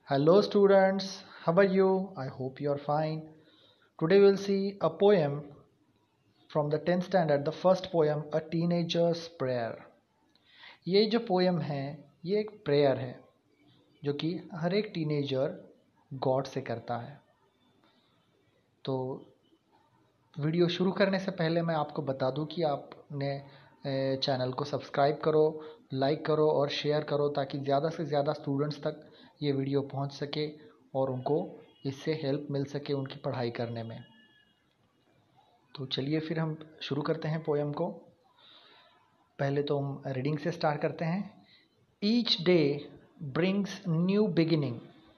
Hello students, how are you? I hope you are fine. Today we'll see a poem from the 10th standard, the first poem, A Teenager's Prayer. ये जो poem है ये एक prayer है जो कि हर एक टीनेजर गॉड से करता है। तो वीडियो शुरू करने से पहले मैं आपको बता दूं कि आपने चैनल को सब्सक्राइब करो, लाइक करो और शेयर करो ताकि ज़्यादा से ज़्यादा स्टूडेंट्स तक ये वीडियो पहुंच सके और उनको इससे हेल्प मिल सके उनकी पढ़ाई करने में। तो चलिए फिर हम शुरू करते हैं पोएम को। पहले तो हम रीडिंग से स्टार्ट करते हैं। Each day brings new beginning,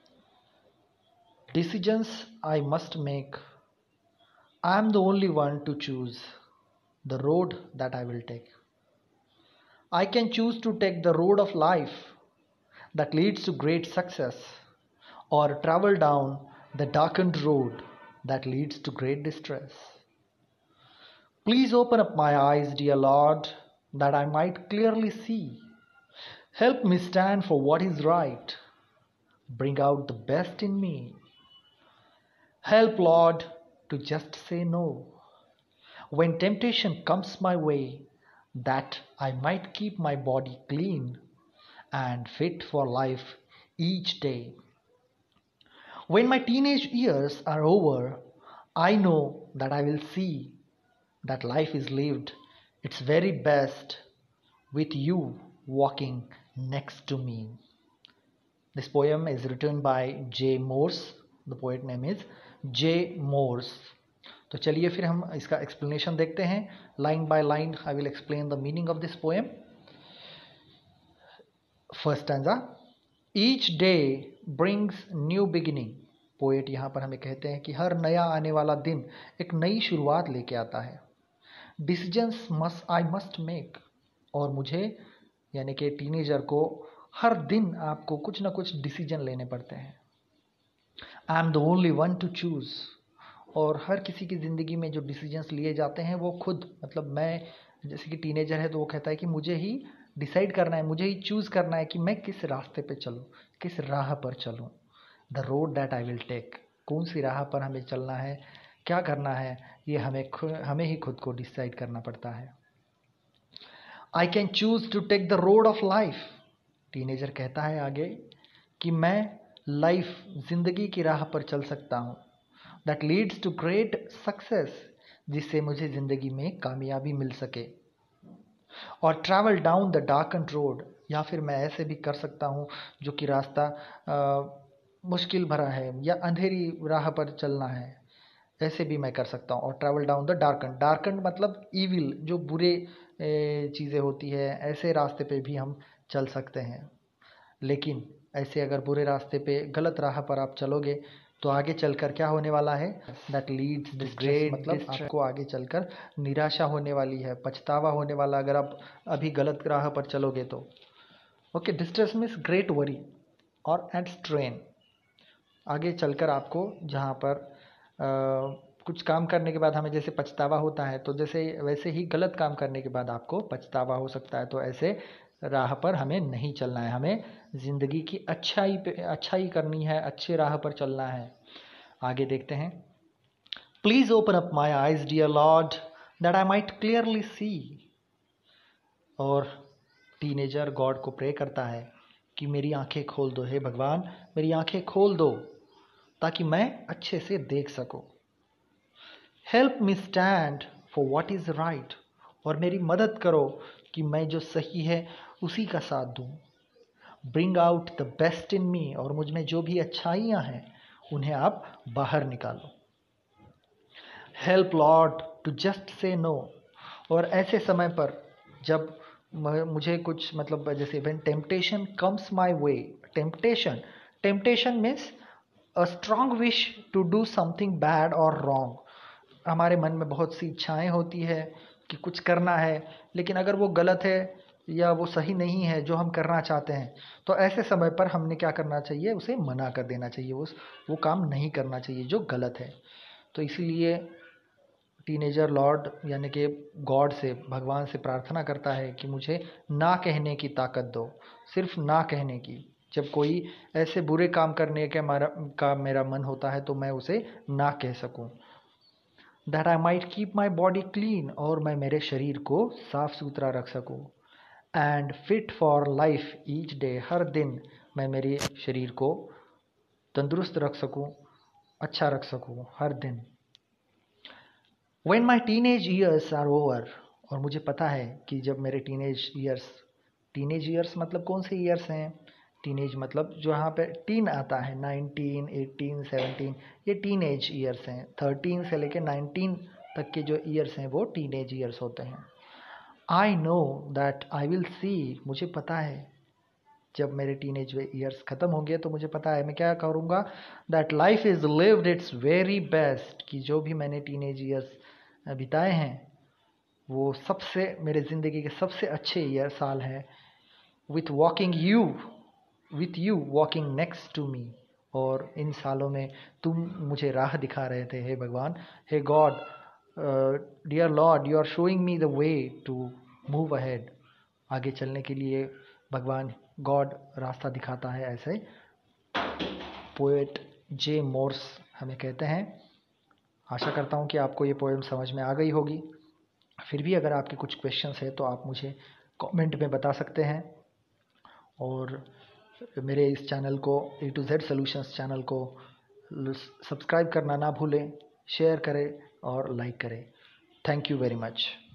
decisions I must make, I am the only one to choose the road that I will take. I can choose to take the road of life that leads to great success or travel down the darkened road that leads to great distress. Please open up my eyes, dear Lord, that I might clearly see. Help me stand for what is right. Bring out the best in me. Help, Lord, to just say no when temptation comes my way, that I might keep my body clean and fit for life each day. When my teenage years are over, I know that I will see that life is lived its very best with you walking next to me. This poem is written by J. Morse. The poet name is J. Morse. तो चलिए फिर हम इसका explanation देखते हैं line by line. I will explain the meaning of this poem. First stanza, each day brings new beginning. Poet यहाँ पर हमें कहते हैं कि हर नया आने वाला दिन एक नई शुरुआत लेके आता है। Decisions must I must make, और मुझे यानी कि टीनेजर को हर दिन आपको कुछ ना कुछ डिसीजन लेने पड़ते हैं। I am the only one to choose, और हर किसी की ज़िंदगी में जो डिसीजंस लिए जाते हैं वो खुद, मतलब मैं जैसे कि टीनेजर है तो वो कहता है कि मुझे ही डिसाइड करना है, मुझे ही चूज़ करना है कि मैं किस रास्ते पे चलूँ, किस राह पर चलूँ। The road that I will take, कौन सी राह पर हमें चलना है, क्या करना है, ये हमें ही खुद को डिसाइड करना पड़ता है। I can choose to take the road of life, teenager कहता है आगे कि मैं लाइफ, ज़िंदगी की राह पर चल सकता हूँ। That leads to great success, जिससे मुझे ज़िंदगी में कामयाबी मिल सके। और travel down the darken road, या फिर मैं ऐसे भी कर सकता हूँ जो कि रास्ता मुश्किल भरा है या अंधेरी राह पर चलना है, ऐसे भी मैं कर सकता हूँ। और travel down the darken, darken मतलब ईविल, जो बुरे चीज़ें होती है, ऐसे रास्ते पे भी हम चल सकते हैं। लेकिन ऐसे अगर बुरे रास्ते पे, गलत राह पर आप चलोगे तो आगे चलकर क्या होने वाला है, दैट लीड्स टू ग्रेट, मतलब आपको आगे चलकर निराशा होने वाली है, पछतावा होने वाला अगर आप अभी गलत राह पर चलोगे तो। Okay, distress means great worry और एंड स्ट्रेन। आगे चलकर आपको जहाँ पर कुछ काम करने के बाद हमें जैसे पछतावा होता है, तो जैसे वैसे ही गलत काम करने के बाद आपको पछतावा हो सकता है। तो ऐसे राह पर हमें नहीं चलना है, हमें ज़िंदगी की अच्छाई करनी है, अच्छे राह पर चलना है। आगे देखते हैं। Please open up my eyes dear Lord that I might clearly see, और टीनेजर गॉड को प्रे करता है कि मेरी आंखें खोल दो, हे भगवान मेरी आंखें खोल दो ताकि मैं अच्छे से देख सकूं। Help me stand for what is right, और मेरी मदद करो कि मैं जो सही है उसी का साथ दूं। Bring out the best in me, और मुझ में जो भी अच्छाइयाँ हैं उन्हें आप बाहर निकालो। Help Lord to just say no, और ऐसे समय पर जब मुझे कुछ, मतलब जैसे when temptation comes my way, temptation means a strong wish to do something bad और रॉन्ग। हमारे मन में बहुत सी इच्छाएं होती है कि कुछ करना है, लेकिन अगर वो गलत है या वो सही नहीं है जो हम करना चाहते हैं, तो ऐसे समय पर हमने क्या करना चाहिए, उसे मना कर देना चाहिए, वो काम नहीं करना चाहिए जो गलत है। तो इसीलिए टीनेजर लॉर्ड यानी कि गॉड से, भगवान से प्रार्थना करता है कि मुझे ना कहने की ताकत दो, सिर्फ ना कहने की, जब कोई ऐसे बुरे काम करने का मेरा मन होता है तो मैं उसे ना कह सकूं। That I might keep my body clean, और मैं मेरे शरीर को साफ सुथरा रख सकूं। And fit for life each day, हर दिन मैं मेरे शरीर को तंदुरुस्त रख सकूं, अच्छा रख सकूं हर दिन। When my teenage years are over, और मुझे पता है कि जब मेरे टीनेज ईयर्स मतलब कौन से ईयर्स हैं? टीनेज मतलब जो यहाँ पे टीन आता है, 19, 18, 17, ये टीनेज ईयर्स हैं। 13 से लेके 19 तक के जो ईयर्स हैं वो टीनेज ईयर्स होते हैं। I know that I will see, मुझे पता है जब मेरे टीनेज ईयर्स ख़त्म होंगे तो मुझे पता है मैं क्या करूँगा। That life is lived its very best, कि जो भी मैंने टीनेज ईयर्स बिताए हैं वो सबसे मेरे ज़िंदगी के सबसे अच्छे साल हैं। With you walking next to me, और इन सालों में तुम मुझे राह दिखा रहे थे। हे भगवान, हे God, dear Lord, you are showing me the way to move ahead. आगे चलने के लिए भगवान गॉड रास्ता दिखाता है, ऐसे पोएट जे मोर्स हमें कहते हैं। आशा करता हूँ कि आपको ये पोएम समझ में आ गई होगी। फिर भी अगर आपके कुछ क्वेश्चंस हैं तो आप मुझे कमेंट में बता सकते हैं, और मेरे इस चैनल को A to Z solutions channel को सब्सक्राइब करना ना भूलें, शेयर करें और लाइक करें। Thank you very much.